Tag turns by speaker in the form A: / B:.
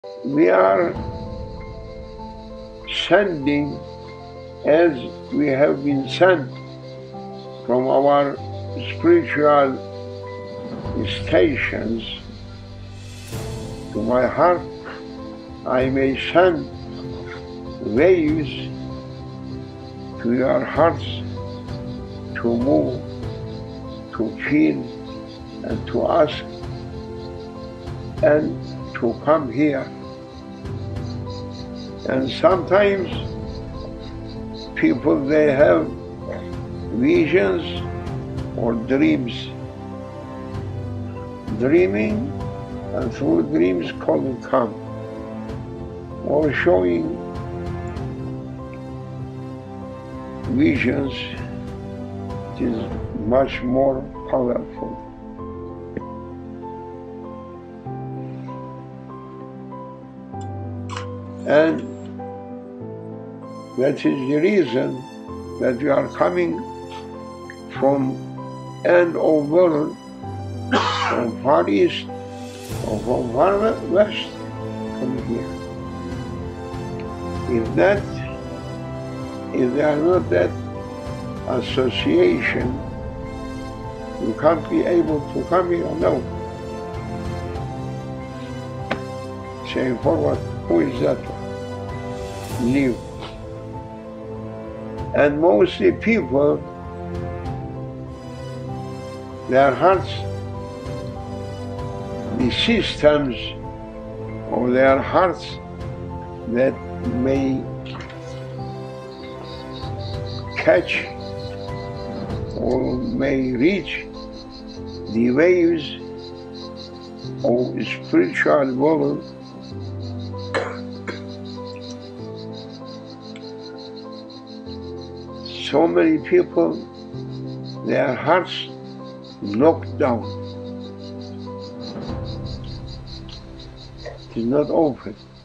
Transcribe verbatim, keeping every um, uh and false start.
A: We are sending as we have been sent from our spiritual stations to my heart. I may send waves to your hearts to move, to feel, and to ask, and to come here. And sometimes people, they have visions or dreams. Dreaming, and through dreams calling come, or showing visions. It is much more powerful. And that is the reason that we are coming from end of world, from far east or from far west, come here. If that, if there are not that association, you can't be able to come here. No. Saying forward, who is that one? Leave. And mostly people, their hearts, the systems of their hearts that may catch or may reach the waves of spiritual world, so many people, their hearts locked down. It is not open.